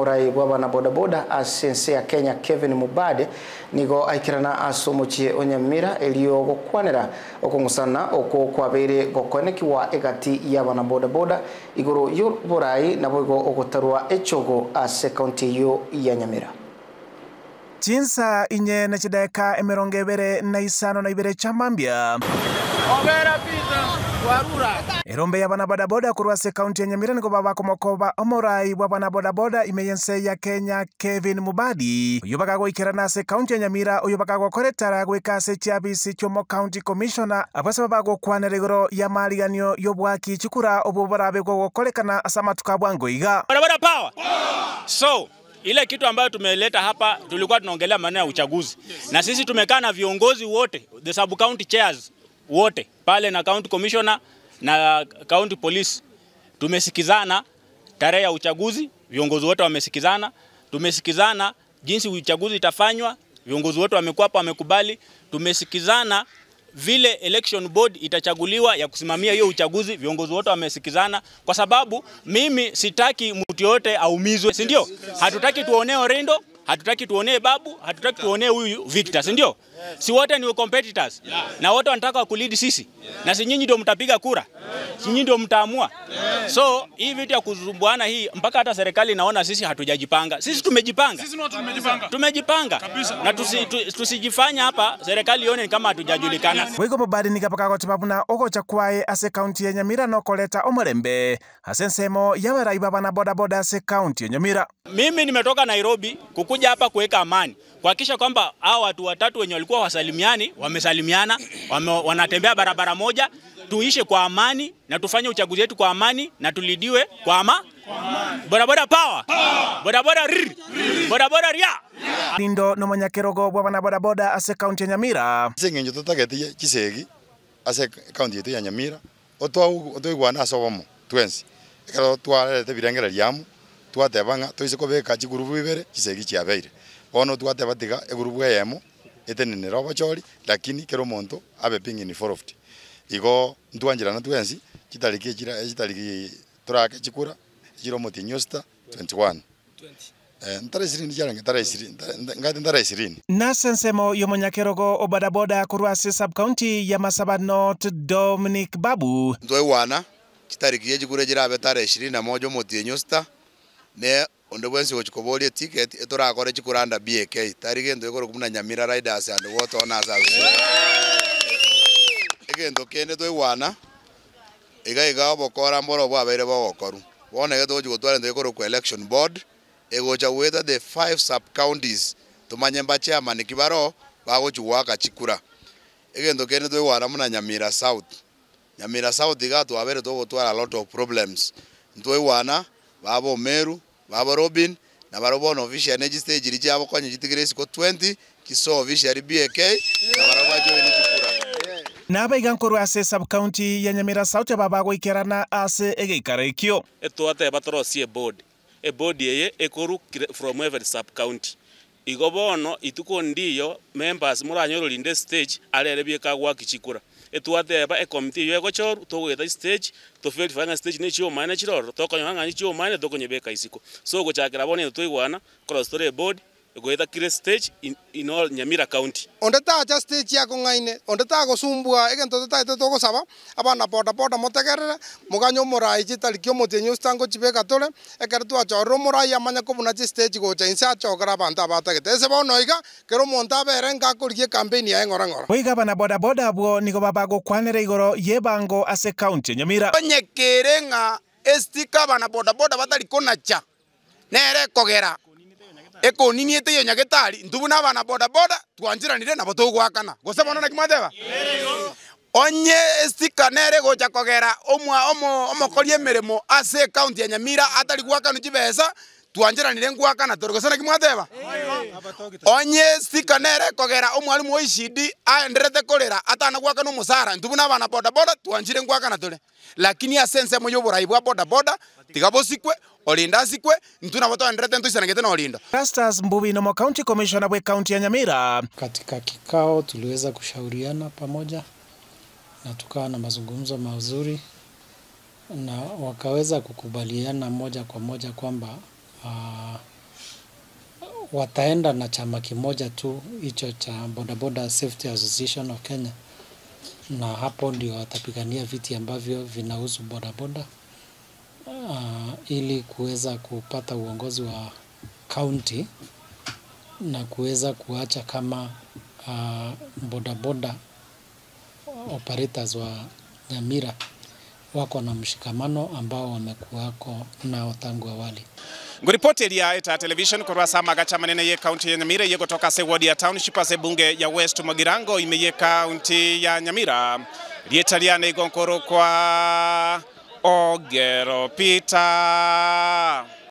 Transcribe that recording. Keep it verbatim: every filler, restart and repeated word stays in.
murai wa wanabodaboda asense ya Kenya Kevin Mubade nigo aikirana asomuchie onyamira elio gokwanera okongusana oko kwabere gokoneki wa egati ya wanabodaboda igoro y'uburai nabo igo ogotarwa echogo ase county yo ya Nyamira. Chinsa inye na chideka emeronge ibere na isano na ibere chamambia. Obera pita warura. Erombe ya wanabodaboda kuruase kaunti ya Nyamira niko baba komokoba omorai wa wanabodaboda imeyense ya Kenya Kevin Mubadi. Uyubaka go ikirana se kaunti ya Nyamira uyubaka go koretara go ikase chiabisi chomo county commissioner abase baba go kwaneregoro ya maliganyo yobwaki chikura obubarabe go kolekana asamatuka bwango iga. Wanaboda power. So ile kitu ambayo tumeleta hapa tulikuwa tunaongelea maneno ya uchaguzi. Na sisi tumekaa na viongozi wote, the sub county chairs wote, pale na county commissioner na county police. Tumesikizana tarehe ya uchaguzi, viongozi wote wamesikizana. Tumesikizana jinsi uchaguzi itafanywa, viongozi wote wamekuwa hapa wamekubali. Tumesikizana vile election board itachaguliwa ya kusimamia hiyo uchaguzi, viongozi wote wamesikizana, kwa sababu mimi sitaki mtu yote aumizwe, si ndio? Hatutaki tuonee Orendo, hatutaki tuonee Babu, hatutaki tuonee huyu Victor, si ndio? Si wote ni competitors na wote wanataka kulead sisi, na si nyinyi ndio mtapiga kura, si nyinyi ndio mtaamua. So hii vitu ya kuzumbuana hii mpaka hata serikali inaona sisi hatujajipanga. Sisi tumejipanga. Sisi wote tumejipanga. Tumejipanga. Na tusi, tusijifanya hapa serikali ione kama hatujajulikana. Wego Mubadi nikapaka kwa tibabu na oko chakwae ase county ya Nyamira no koleta omorembe. Hasensemo ya waraiba wanabodaboda ase county ya Nyamira. Mimi nimetoka Nairobi kukuja hapa kuweka amani. Kuhakikisha kwamba hao watu watatu wenye walikuwa wasalimiani wamesalimiana, wame, wanatembea barabara moja, tuishe kwa amani na tufanye uchaguzi wetu kwa amani na tulidiwe kwa ama bodaboda power, bodaboda rrr, bodaboda ria. Nindo no manyakerogo bwa wanabodaboda ase county ya Nyamira. Sengenyo tutageti kisegi ase county yetu ya Nyamira otwa otwa asobomo twensi ekero twalete birengera lyamu twatebanga toise kobeka chigurubu ibere kisegi chiabeire bono twatebatiga egurubu yemo etenene robo chori lakini kero monto abe pingini forofti igo ntwanjira na twensi kitariki kira kitariki turake chikura jiro motinyosta twenty-one eh ntare ishirini jaranga ntare ishirini ngati ntare ishirini na sensemo yomonyakerogo obadaboda kurwase sub county ya Masaba North Dominic Babu ntoi wana kitariki yechikura jira abe tare ishirini na moja motinyosta ne ondo bwensi ochikobolie ticket etora kore chikuranda B A K tarige ndo ikoro kumuna Nyamira Riders and what on as egendo kende toi wana ega ega bokora mboro bwa bere bokoru wona geto chigotwara ndo ikoro ku election board egocha whether the five sub counties tumanyemba chairman kibaro bagochuwaka chikura egendo kende toi wana muna Nyamira South Nyamira South igato abere to gotwara a lot of problems ntoi wana babo Meru baba Robin na barobono official energy stage iri cyabo kwanye gitigresi ko twenty kiso official B A K na baraba join chikura naba igankuru ase sub county ya Nyamira South baba go ikerana ase egikarekio etwate batorosie board e board yeye ekoru from every sub county igobono ituko ndiyo members muranyoro linde stage alere bieka gwa kichikura etwate ba e committee yego choru to weta stage to field final stage ne chio mana chiro to konyo ngani chio mana to konye beka isiko so go chakira bone to igwana cross story board go eta kire stage in, in all Nyamira county onde ta just stage ya ko ngaine onde ta go sumbua egento ta to go saba abana boda boda motegerera muganyo morai chitali kyo motenyo stango chibeka tole ekero tu achoro morai amanya ko buna stage go chainsa chokara banta bata gete se bono iga kero monta berenga kurie campaign ya ngora ngora oiga bana boda boda bwo niko baba go kwanere igoro yebango ase county Nyamira onyekerenga estika bana boda boda batali konacha nere kogera eko nini ete yonya getari ntubuna bana boda boda twanjiranire nabo tugwakana gosebona na kimateba onye estika nere gocha kogera omwa omo omokorie meremo ase county ya Nyamira atali gwakana chibesa twanjiranire ngwakana torigosana kimateba onye estika nere kogera omwalimu wa I C D aenderete kolera atana gwakana umusara ntubuna bana boda boda twanjire ngwakana tole lakini asense moyo borai bwa boda boda tigabosikwe olinda sikwe ntuna boto ndrete nto isanagete na olinda Rastas Mbuvi no county commissioner wa county ya Nyamira. Katika kikao tuliweza kushauriana pamoja na tukawa na mazungumzo mazuri na wakaweza kukubaliana moja kwa moja kwamba uh, wataenda na chama kimoja tu, hicho cha Bodaboda Safety Association of Kenya, na hapo ndio watapigania viti ambavyo vinahusu bodaboda uh, ili kuweza kupata uongozi wa county na kuweza kuacha kama uh, bodaboda operators wa Nyamira wako na mshikamano ambao wamekuwako nao tangu awali. Nguripoti ya Eta Television kurwa sama gacha manene ye county ya Nyamira ye kutoka se ward ya township ase bunge ya West Magirango ime ye county ya Nyamira lietaliane igonkoro kwa Ogero Peter.